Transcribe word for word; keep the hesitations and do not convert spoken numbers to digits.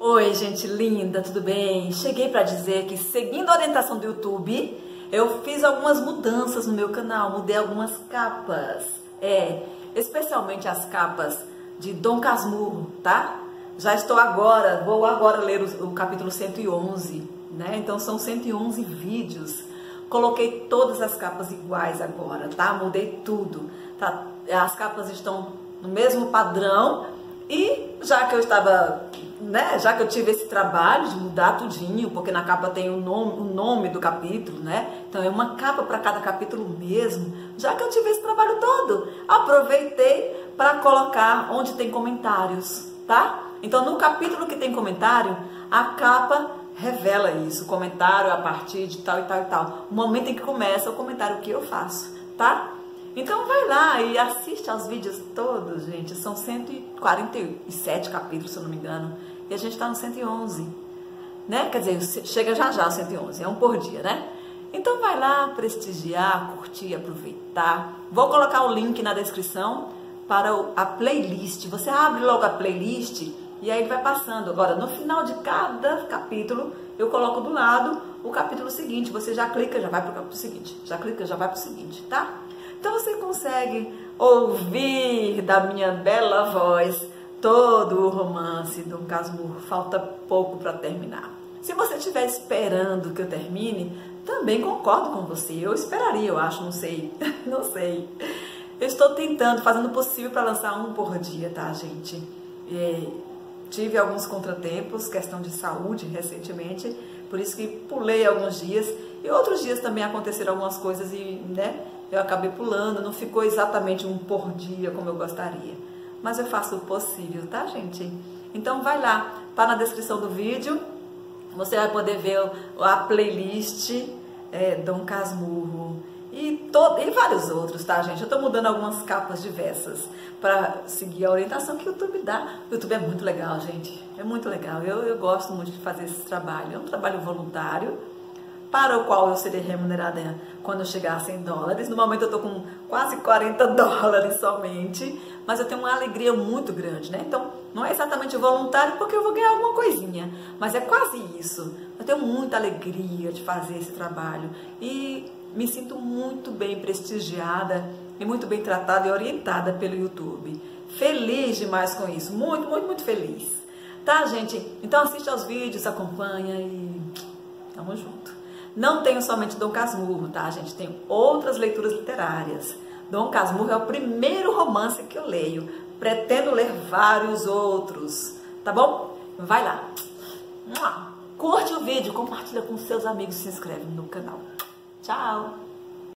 Oi, gente linda, tudo bem? Cheguei para dizer que, seguindo a orientação do YouTube, eu fiz algumas mudanças no meu canal, mudei algumas capas. É, especialmente as capas de Dom Casmurro, tá? Já estou agora, vou agora ler o, o capítulo cento e onze, né? Então são cento e onze vídeos. Coloquei todas as capas iguais agora, tá? Mudei tudo, tá? As capas estão no mesmo padrão e já que eu estava, né? Já que eu tive esse trabalho de mudar tudinho, porque na capa tem o nome, o nome do capítulo, né? Então é uma capa para cada capítulo mesmo. Já que eu tive esse trabalho todo, aproveitei para colocar onde tem comentários, tá? Então no capítulo que tem comentário, a capa revela isso, comentário a partir de tal e tal e tal. O momento em que começa o comentário que eu faço, tá? Então vai lá e assiste aos vídeos todos, gente. São cento e quarenta e sete capítulos, se eu não me engano. E a gente está no cento e onze, né? Quer dizer, chega já já o cento e onze, é um por dia, né? Então vai lá prestigiar, curtir, aproveitar. Vou colocar o link na descrição para a playlist. Você abre logo a playlist e aí vai passando. Agora, no final de cada capítulo, eu coloco do lado o capítulo seguinte. Você já clica, já vai para o capítulo seguinte. Já clica, já vai para o seguinte, tá? Então você consegue ouvir da minha bela voz todo o romance do Dom Casmurro. Falta pouco para terminar. Se você estiver esperando que eu termine, também concordo com você. Eu esperaria, eu acho, não sei. Não sei. Eu estou tentando, fazendo o possível para lançar um por dia, tá, gente? É, tive alguns contratempos, questão de saúde recentemente, por isso que pulei alguns dias. E outros dias também aconteceram algumas coisas e, né, eu acabei pulando. Não ficou exatamente um por dia como eu gostaria. Mas eu faço o possível, tá, gente? Então vai lá, tá na descrição do vídeo. Você vai poder ver a playlist é, Dom Casmurro. E, todo, e vários outros, tá, gente? Eu tô mudando algumas capas diversas para seguir a orientação que o YouTube dá. O YouTube é muito legal, gente. É muito legal. Eu, eu gosto muito de fazer esse trabalho. É um trabalho voluntário, para o qual eu serei remunerada quando eu chegar a cem dólares. No momento eu tô com quase quarenta dólares somente, mas eu tenho uma alegria muito grande, né? Então, não é exatamente voluntário porque eu vou ganhar alguma coisinha, mas é quase isso. Eu tenho muita alegria de fazer esse trabalho e me sinto muito bem prestigiada e muito bem tratada e orientada pelo YouTube. Feliz demais com isso, muito, muito, muito feliz. Tá, gente? Então assiste aos vídeos, acompanha e tamo junto. Não tenho somente Dom Casmurro, tá, gente? Tenho outras leituras literárias. Dom Casmurro é o primeiro romance que eu leio. Pretendo ler vários outros, tá bom? Vai lá. Curte o vídeo, compartilha com seus amigos, se inscreve no canal. Tchau!